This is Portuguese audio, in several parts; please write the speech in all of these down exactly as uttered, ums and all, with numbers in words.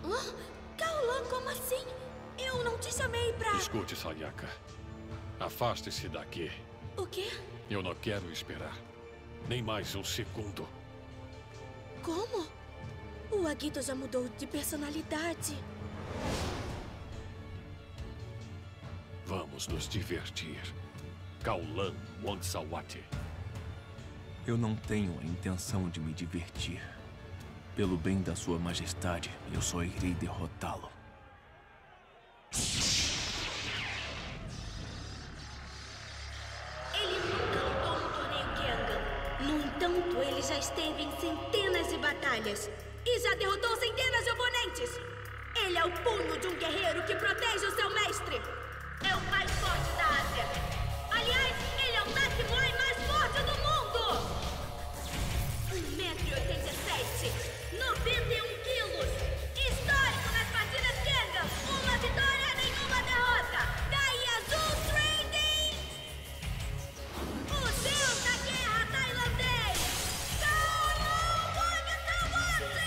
Hã? Kaolan, como assim? Eu não te chamei pra... Escute, Sayaka. Afaste-se daqui. O quê? Eu não quero esperar. Nem mais um segundo. Como? O Agito já mudou de personalidade. Vamos nos divertir. Kaolan Wongsawati. Eu não tenho a intenção de me divertir. Pelo bem da sua majestade, eu só irei derrotá-lo. Ele nunca lutou no torneio Kengan. No entanto, ele já esteve em centenas de batalhas e já derrotou centenas de oponentes. Ele é o punho de um guerreiro que protege o seu mestre. É o mais forte da Ásia. Aliás, ele é o Nakimurai mais forte do mundo. um metro e oitenta e sete, noventa e um quilos. Histórico nas partidas Kengan. Uma vitória, nenhuma derrota. Daí Azul Trading. O deus da guerra tailandês. Kaolan Wongsawati.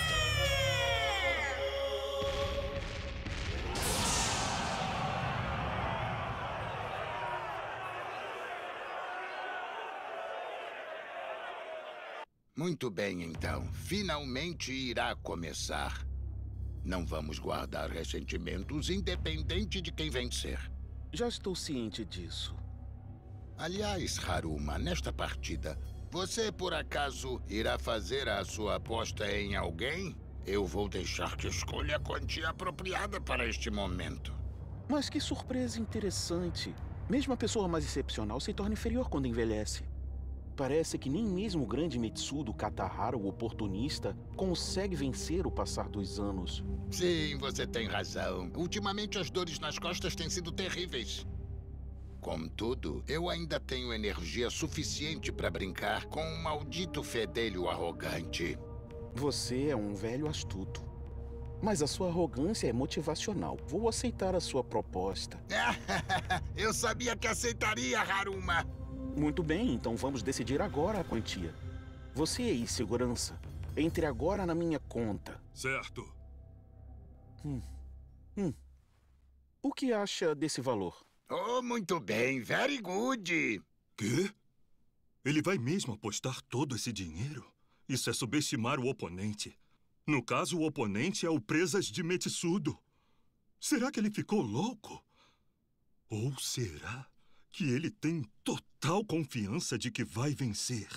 Muito bem, então. Finalmente irá começar. Não vamos guardar ressentimentos, independente de quem vencer. Já estou ciente disso. Aliás, Haruma, nesta partida, você por acaso irá fazer a sua aposta em alguém? Eu vou deixar que escolha a quantia apropriada para este momento. Mas que surpresa interessante. Mesmo a pessoa mais excepcional se torna inferior quando envelhece. Parece que nem mesmo o grande Mitsudo Katahara, o oportunista, consegue vencer o passar dos anos. Sim, você tem razão. Ultimamente as dores nas costas têm sido terríveis. Contudo, eu ainda tenho energia suficiente para brincar com um maldito fedelho arrogante. Você é um velho astuto. Mas a sua arrogância é motivacional. Vou aceitar a sua proposta. Eu sabia que aceitaria, Haruma. Muito bem, então vamos decidir agora a quantia. Você aí, segurança. Entre agora na minha conta. Certo. Hum. Hum. O que acha desse valor? Oh, muito bem. Very good. Quê? Ele vai mesmo apostar todo esse dinheiro? Isso é subestimar o oponente. No caso, o oponente é o Presas de Mitsudo. Será que ele ficou louco? Ou será que ele tem total confiança de que vai vencer?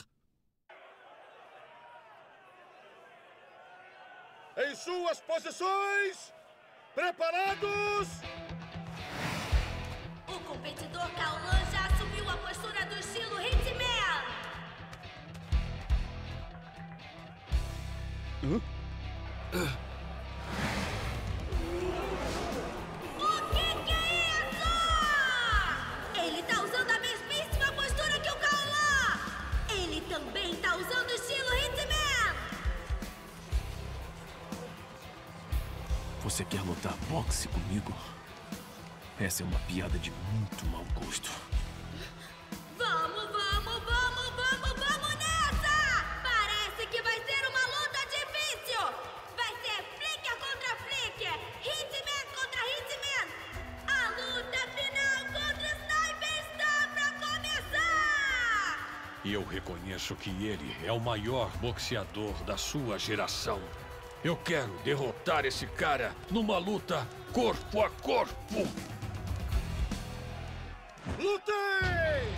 Em suas posições! Preparados! O competidor Kaolan já assumiu a postura do estilo Hitman. Hã? O que que é isso? Ele tá usando a mesmíssima postura que o Kaolan. Ele também tá usando o estilo Hitman. Você quer lutar boxe comigo? Essa é uma piada de muito mau gosto. Vamos, vamos, vamos, vamos, vamos nessa! Parece que vai ser uma luta difícil! Vai ser Flicker contra Flicker, Hitman contra Hitman! A luta final contra o Sniper está pra começar! E eu reconheço que ele é o maior boxeador da sua geração. Eu quero derrotar esse cara numa luta corpo a corpo! Lutem!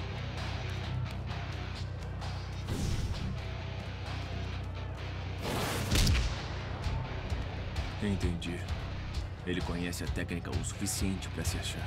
Entendi. Ele conhece a técnica o suficiente para se achar.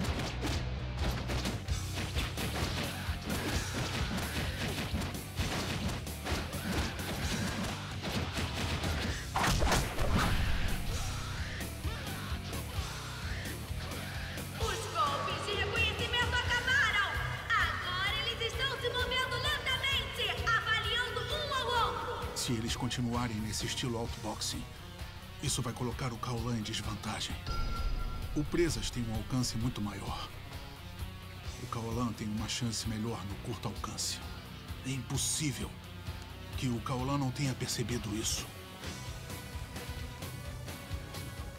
Os golpes de reconhecimento acabaram! Agora eles estão se movendo lentamente, avaliando um ao outro! Se eles continuarem nesse estilo outboxing, isso vai colocar o Kaolan em desvantagem. O Presas tem um alcance muito maior. O Kaolan tem uma chance melhor no curto alcance. É impossível que o Kaolan não tenha percebido isso.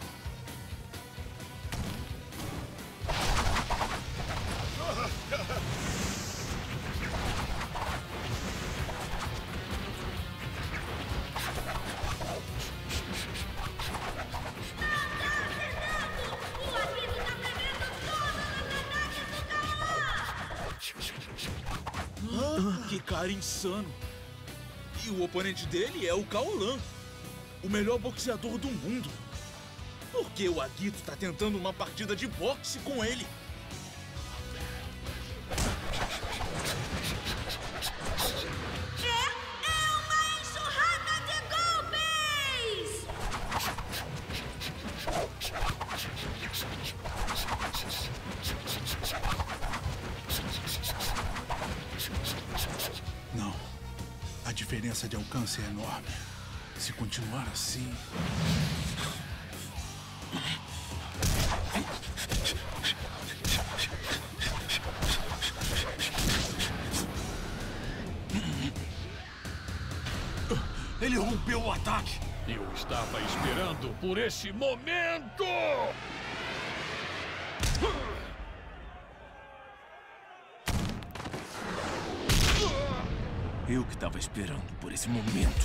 Que cara insano. E o oponente dele é o Kaolan, o melhor boxeador do mundo. Por que o Agito tá tentando uma partida de boxe com ele? Não. A diferença de alcance é enorme. Se continuar assim... Ele rompeu o ataque! Eu estava esperando por esse momento! Eu que estava esperando por esse momento.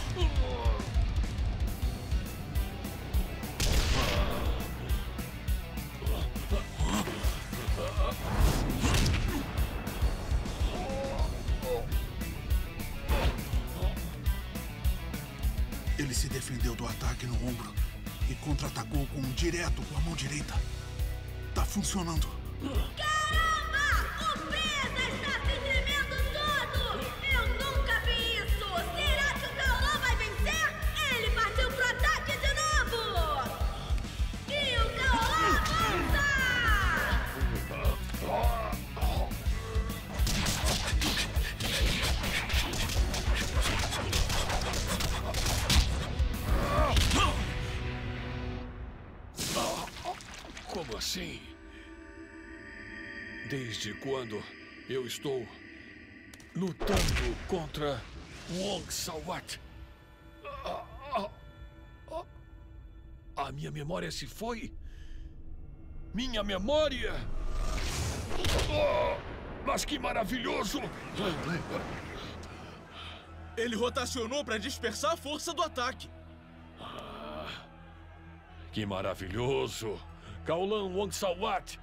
Ele se defendeu do ataque no ombro e contra-atacou com um direto com a mão direita. Tá funcionando. Caramba! O Presa está se tremendo todo! Eu nunca vi isso! Será que o Kaolan vai vencer? Ele partiu pro ataque de novo! E o Kaolan avança! Como assim? Desde quando eu estou lutando contra Wong Sawat? A minha memória se foi? Minha memória? Oh, mas que maravilhoso! Ele rotacionou para dispersar a força do ataque. Que maravilhoso! Kaolan Wong Sawat!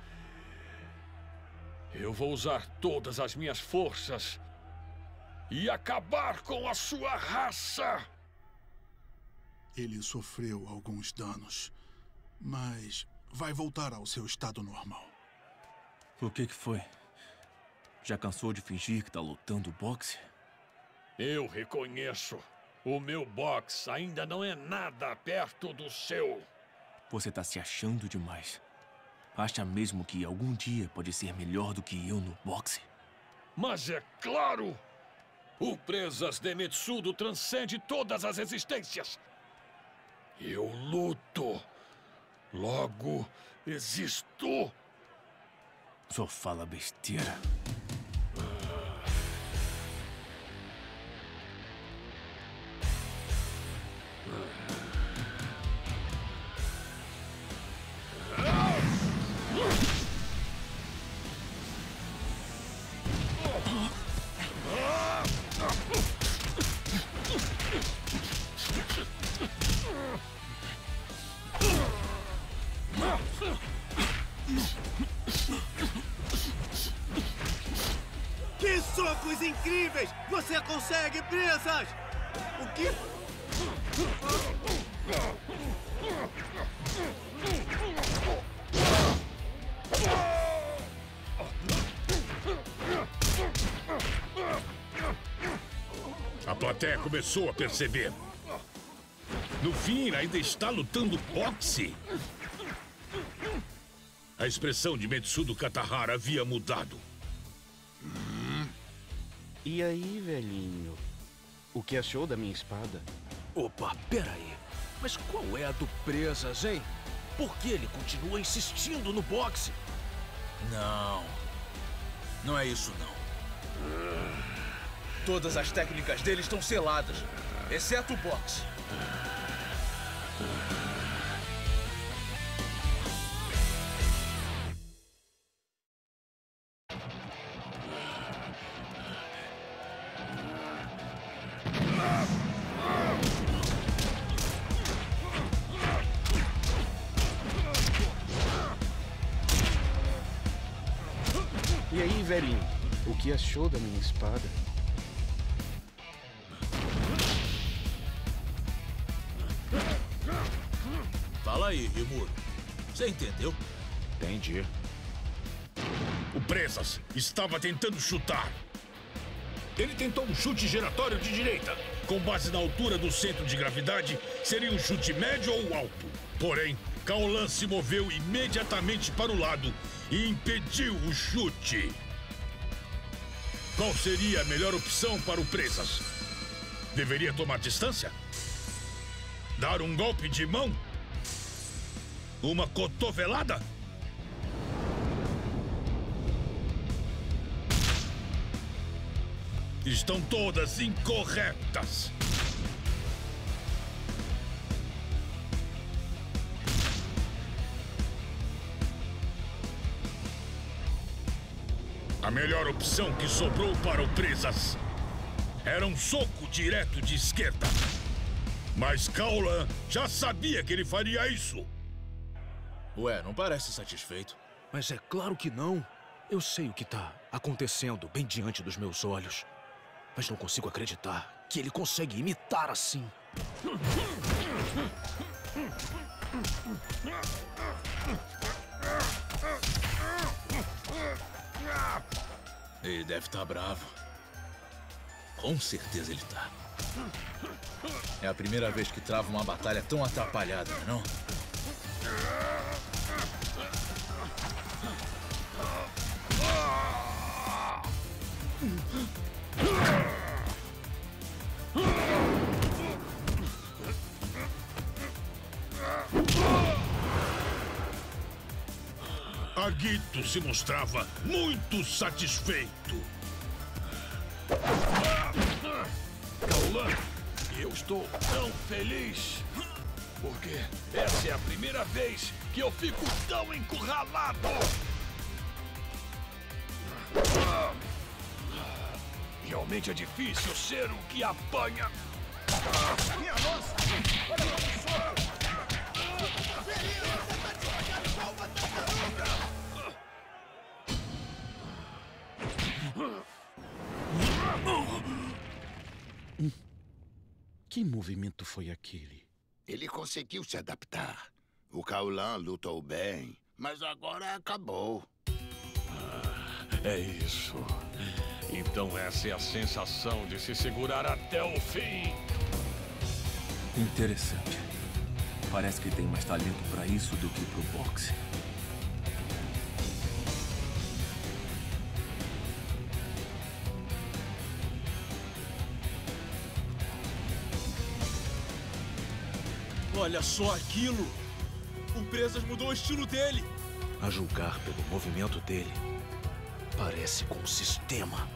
Eu vou usar todas as minhas forças e acabar com a sua raça! Ele sofreu alguns danos, mas vai voltar ao seu estado normal. O que que foi? Já cansou de fingir que tá lutando boxe? Eu reconheço. O meu boxe ainda não é nada perto do seu. Você tá se achando demais. Acha mesmo que algum dia pode ser melhor do que eu no boxe? Mas é claro! O Presas de Metsudo transcende todas as existências. Eu luto. Logo, existo. Só fala besteira. Que socos incríveis! Você consegue, Presas! O que? A plateia começou a perceber. No fim, ainda está lutando boxe. A expressão de Metsudo Katahara havia mudado. Hum. E aí, velhinho? O que achou da minha espada? Opa, peraí. Mas qual é a do Presas, hein? Por que ele continua insistindo no boxe? Não. Não é isso, não. Todas as técnicas dele estão seladas, exceto o boxe. E aí, velhinho? O que achou da minha espada? Fala aí, Rimuro. Você entendeu? Entendi. O Presas estava tentando chutar. Ele tentou um chute giratório de direita. Com base na altura do centro de gravidade, seria um chute médio ou alto. Porém, Kaolan se moveu imediatamente para o lado e impediu o chute. Qual seria a melhor opção para o Presas? Deveria tomar distância? Dar um golpe de mão? Uma cotovelada? Estão todas incorretas. A melhor opção que sobrou para o Presas era um soco direto de esquerda. Mas Kaolan já sabia que ele faria isso. Ué, não parece satisfeito. Mas é claro que não. Eu sei o que tá acontecendo bem diante dos meus olhos. Mas não consigo acreditar que ele consegue imitar assim. Ele deve estar bravo. Com certeza ele tá. É a primeira vez que trava uma batalha tão atrapalhada, não é não? Agito se mostrava muito satisfeito. Kaolan, eu estou tão feliz. Porque essa é a primeira vez que eu fico tão encurralado. Realmente é difícil ser o que apanha. Minha nossa! Olha o soco! Que movimento foi aquele? Ele conseguiu se adaptar. O Kaolan lutou bem, mas agora acabou. Ah, é isso. Então essa é a sensação de se segurar até o fim. Interessante. Parece que tem mais talento pra isso do que pro boxe. Olha só aquilo! O Presas mudou o estilo dele! A julgar pelo movimento dele, parece com um sistema.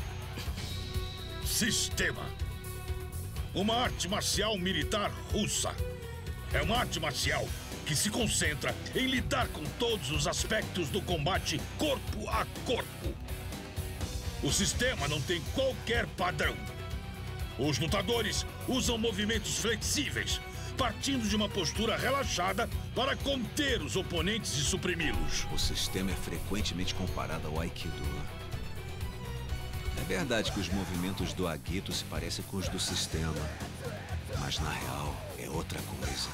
Sistema. Uma arte marcial militar russa. É uma arte marcial que se concentra em lidar com todos os aspectos do combate corpo a corpo. O sistema não tem qualquer padrão. Os lutadores usam movimentos flexíveis, partindo de uma postura relaxada para conter os oponentes e suprimi-los. O sistema é frequentemente comparado ao Aikido. É verdade que os movimentos do Agito se parecem com os do sistema, mas na real é outra coisa.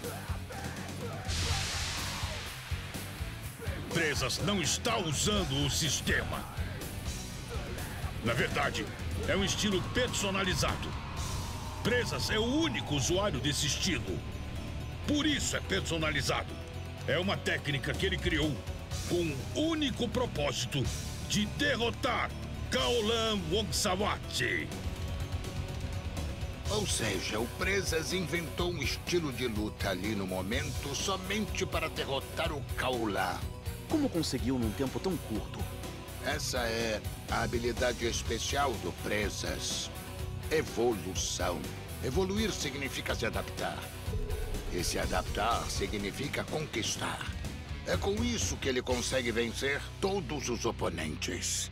Presas não está usando o sistema. Na verdade, é um estilo personalizado. Presas é o único usuário desse estilo. Por isso é personalizado. É uma técnica que ele criou com o único propósito de derrotar Kaolan Wongsawat. Ou seja, o Presas inventou um estilo de luta ali no momento somente para derrotar o Kaolan. Como conseguiu num tempo tão curto? Essa é a habilidade especial do Presas. Evolução. Evoluir significa se adaptar. E se adaptar significa conquistar. É com isso que ele consegue vencer todos os oponentes.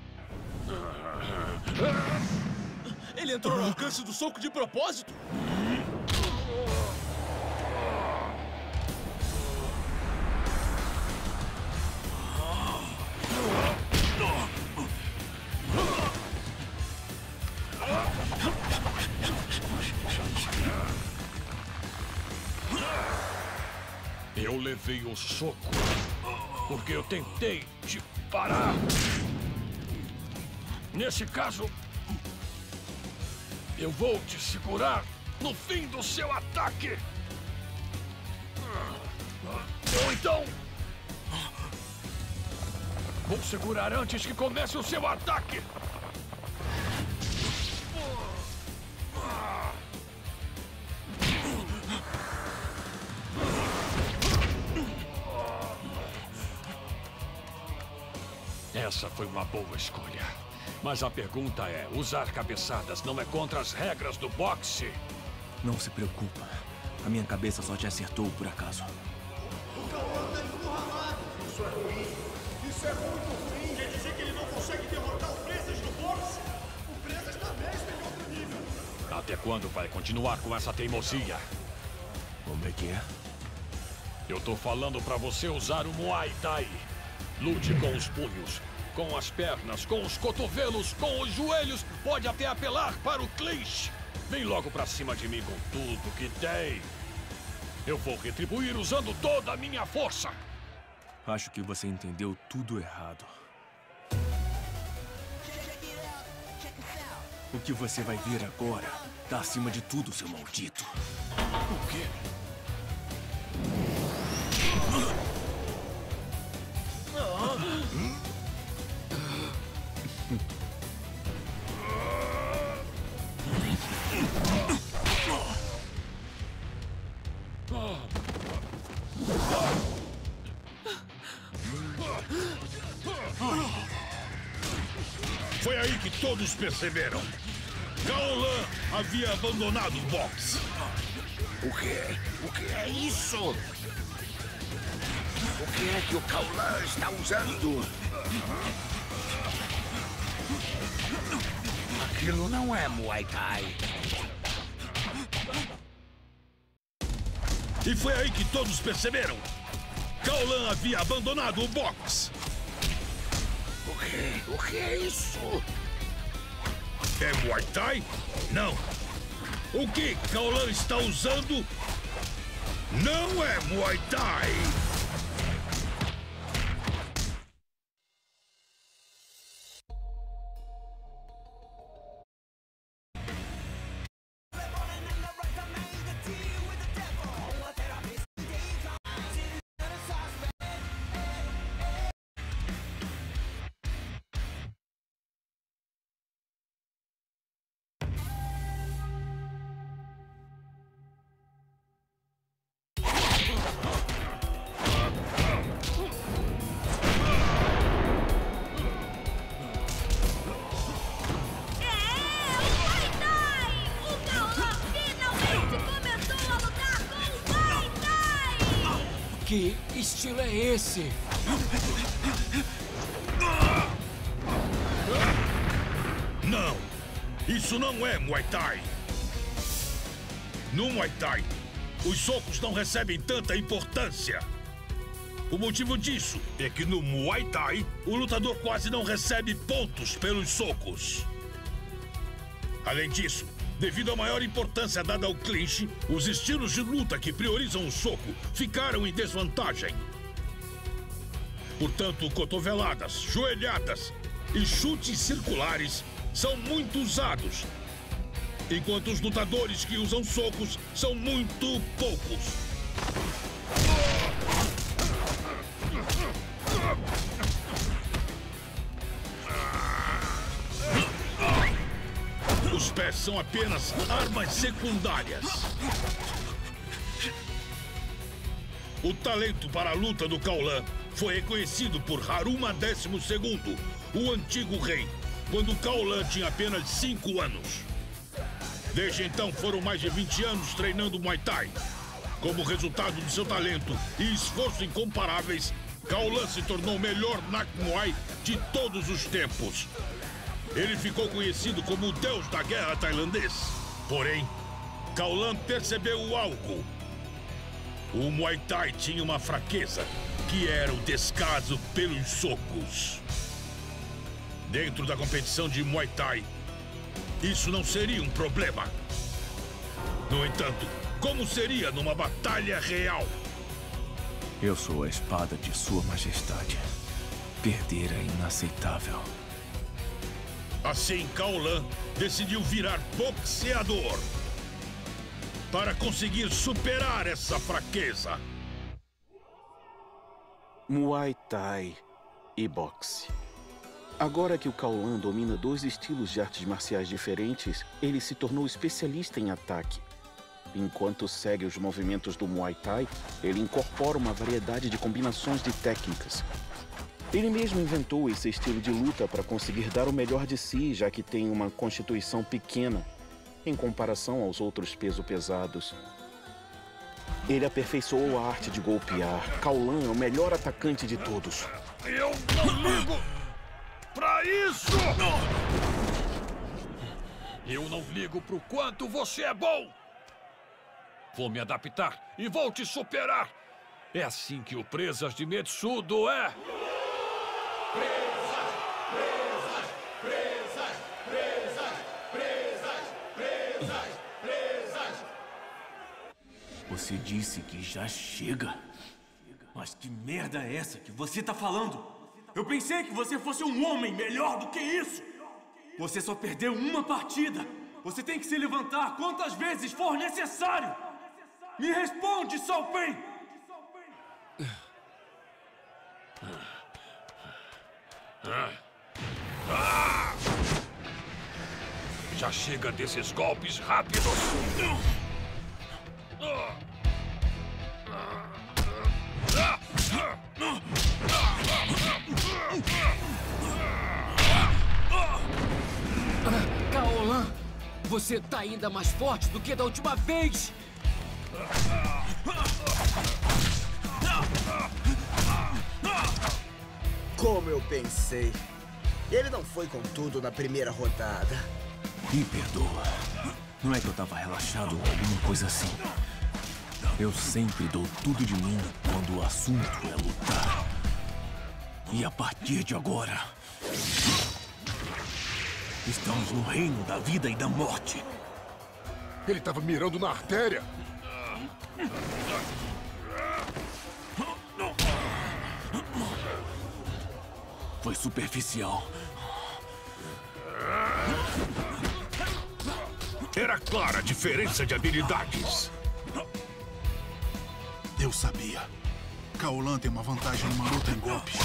Ele entrou no alcance do soco de propósito? Eu levei o soco porque eu tentei te parar. Nesse caso, eu vou te segurar no fim do seu ataque. Ou então, vou segurar antes que comece o seu ataque. Essa foi uma boa escolha. Mas a pergunta é, usar cabeçadas não é contra as regras do boxe? Não se preocupa. A minha cabeça só te acertou por acaso. O Cauã tá encurralado. Isso é ruim. Isso é muito ruim. Quer dizer que ele não consegue derrotar o Presas no boxe? O Presas tá mesmo em outro nível. Até quando vai continuar com essa teimosia? Como é que é? Eu tô falando pra você usar o Muay Thai. Lute com os punhos, com as pernas, com os cotovelos, com os joelhos. Pode até apelar para o clinch. Vem logo pra cima de mim com tudo que tem. Eu vou retribuir usando toda a minha força. Acho que você entendeu tudo errado. O que você vai ver agora tá acima de tudo, seu maldito. O quê? Foi aí que todos perceberam. Kaolan havia abandonado o boxe. O quê? O que é isso? O que é que o Kaolan está usando? Aquilo não é Muay Thai. E foi aí que todos perceberam. Kaolan havia abandonado o boxe. O quê? O que é isso? É Muay Thai? Não. O que Kaolan está usando não é Muay Thai. Que estilo é esse? Não! Isso não é Muay Thai! No Muay Thai, os socos não recebem tanta importância. O motivo disso é que no Muay Thai, o lutador quase não recebe pontos pelos socos. Além disso, devido à maior importância dada ao clinch, os estilos de luta que priorizam o soco ficaram em desvantagem. Portanto, cotoveladas, joelhadas e chutes circulares são muito usados, enquanto os lutadores que usam socos são muito poucos. Os pés são apenas armas secundárias. O talento para a luta do Kaolan foi reconhecido por Haruma décimo segundo, o antigo rei, quando Kaolan tinha apenas cinco anos. Desde então foram mais de vinte anos treinando Muay Thai. Como resultado de seu talento e esforço incomparáveis, Kaolan se tornou o melhor Nak Muay de todos os tempos. Ele ficou conhecido como o deus da guerra tailandês. Porém, Kaolan percebeu algo. O Muay Thai tinha uma fraqueza, que era o descaso pelos socos. Dentro da competição de Muay Thai, isso não seria um problema. No entanto, como seria numa batalha real? Eu sou a espada de Sua Majestade. Perder é inaceitável. Assim, Cao Lan decidiu virar boxeador para conseguir superar essa fraqueza. Muay Thai e boxe. Agora que o Cao Lan domina dois estilos de artes marciais diferentes, ele se tornou especialista em ataque. Enquanto segue os movimentos do Muay Thai, ele incorpora uma variedade de combinações de técnicas. Ele mesmo inventou esse estilo de luta para conseguir dar o melhor de si, já que tem uma constituição pequena em comparação aos outros pesos pesados. Ele aperfeiçoou a arte de golpear. Cao Lan é o melhor atacante de todos. Eu não ligo pra isso! Eu não ligo pro quanto você é bom! Vou me adaptar e vou te superar! É assim que o Presas de Metsudo é! Presas, presas, presas, presas, presas, presas, presas. Você disse que já chega? Mas que merda é essa que você tá falando? Eu pensei que você fosse um homem melhor do que isso! Você só perdeu uma partida! Você tem que se levantar quantas vezes for necessário! Me responde, Shao Pen! Ah! Já chega desses golpes rápidos! Cao Lan, você tá ainda mais forte do que da última vez! Como eu pensei. Ele não foi com tudo na primeira rodada. Me perdoa. Não é que eu tava relaxado ou alguma coisa assim. Eu sempre dou tudo de mim quando o assunto é lutar. E a partir de agora, estamos no reino da vida e da morte. Ele estava mirando na artéria. Foi superficial. Era clara a diferença de habilidades. Eu sabia. Cao Lan tem uma vantagem numa luta em golpes.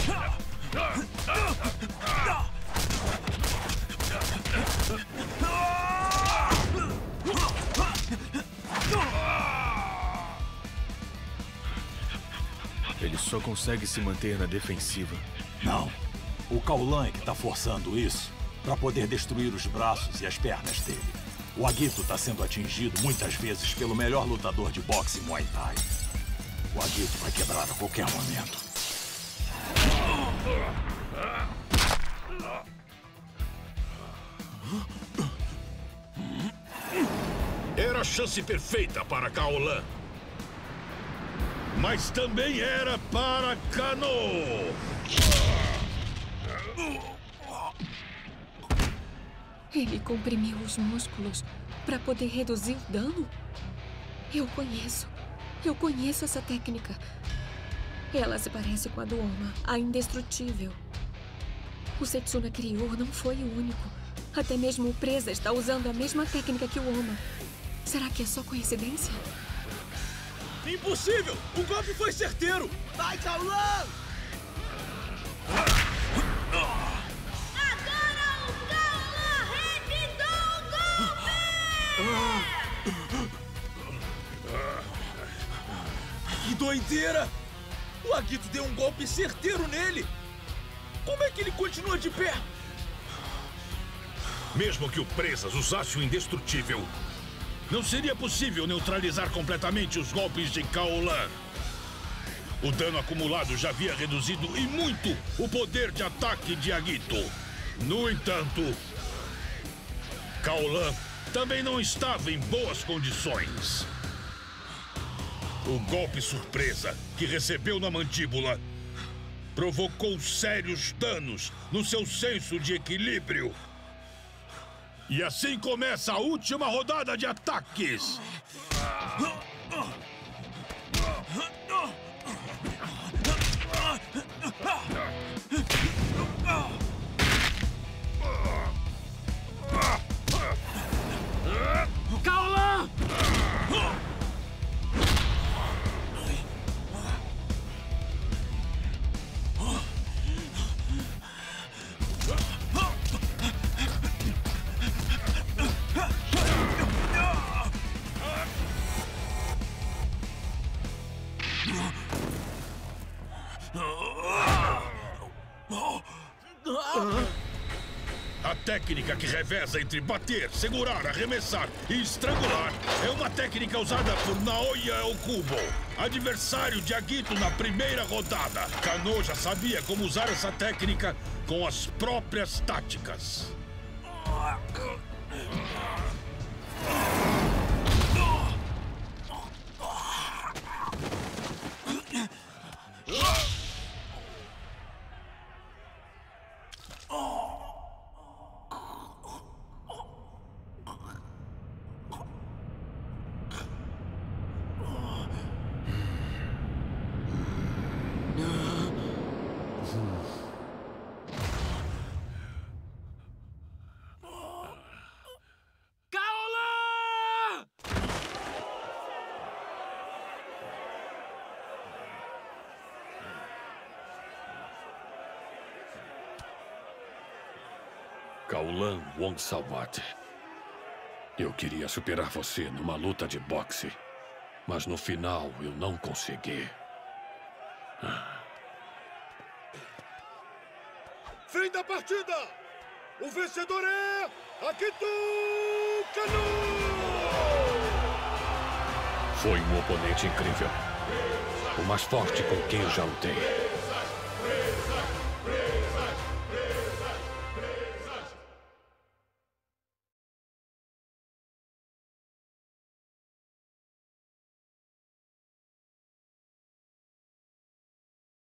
Ele só consegue se manter na defensiva. Não. O Cao Lan é que tá forçando isso para poder destruir os braços e as pernas dele. O Agito está sendo atingido muitas vezes pelo melhor lutador de boxe Muay Thai. O Agito vai quebrar a qualquer momento. Era a chance perfeita para Cao Lan. Mas também era para Kano. Ele comprimiu os músculos para poder reduzir o dano? Eu conheço. Eu conheço essa técnica. Ela se parece com a do Oma, a indestrutível. O Setsuna criou não foi o único. Até mesmo o Presa está usando a mesma técnica que o Oma. Será que é só coincidência? Impossível! O golpe foi certeiro! Vai, Cao Lan! Que doideira! O Agito deu um golpe certeiro nele! Como é que ele continua de pé? Mesmo que o Presas usasse o indestrutível, não seria possível neutralizar completamente os golpes de Cao Lan. O dano acumulado já havia reduzido e muito o poder de ataque de Agito. No entanto, Cao Lan também não estava em boas condições. O golpe surpresa que recebeu na mandíbula provocou sérios danos no seu senso de equilíbrio. E assim começa a última rodada de ataques. A técnica que reveza entre bater, segurar, arremessar e estrangular é uma técnica usada por Naoya Okubo, adversário de Agito na primeira rodada. Kano já sabia como usar essa técnica com as próprias táticas. Kaolan Wongsawat. Eu queria superar você numa luta de boxe, mas no final eu não consegui. Fim da partida! O vencedor é Agito Kano! Foi um oponente incrível. O mais forte com quem eu já lutei.